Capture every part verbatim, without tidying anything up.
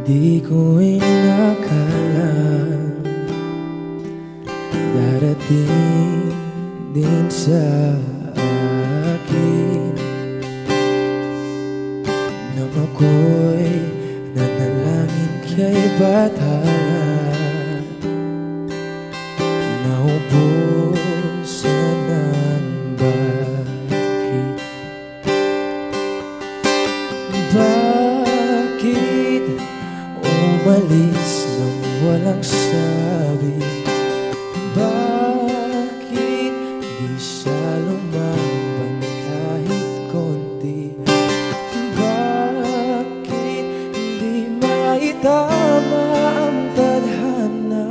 Di ko inakalang darating din sa akin nang ako'y nanalangin kay Bathala. Naubusan ng bakit, bakit umalis nang walang sabi? Bakit di siya lumamban kahit konti? Bakit di maitama ang tadhana?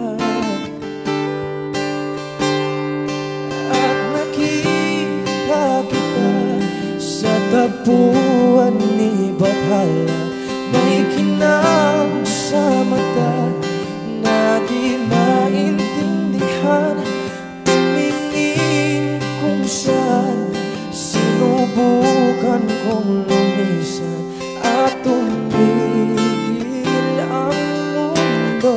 At nakita kita sa tapuan ni Bathala. May kinang sa mata na di maintindihan. Tumingin kung saan sinubukan kong lumisan at tumigil ang mundo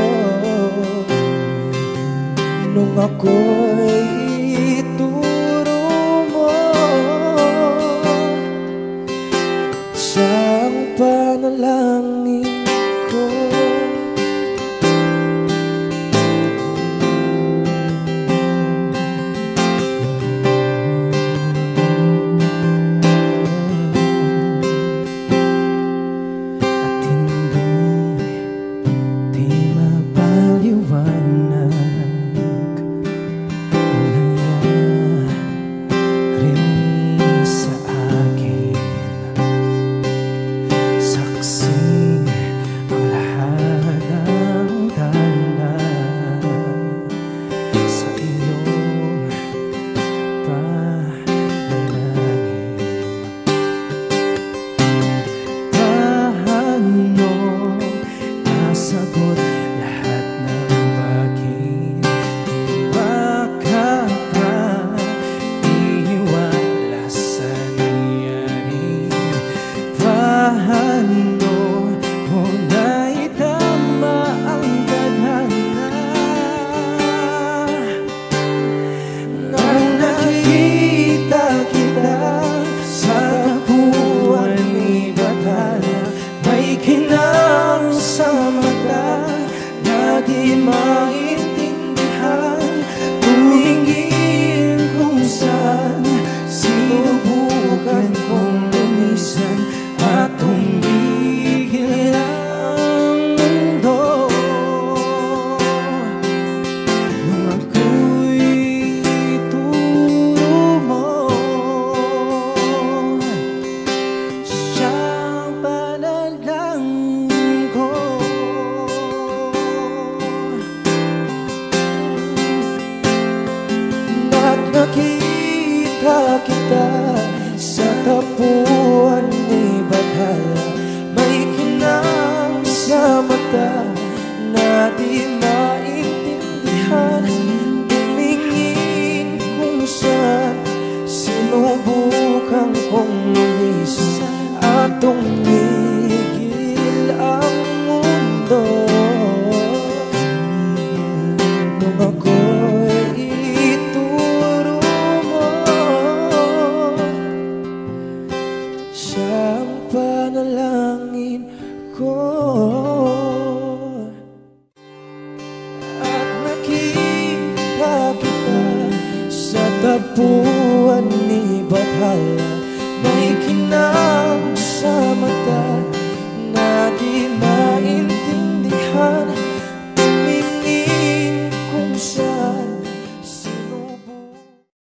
nung ako'y ituro mo sa panalang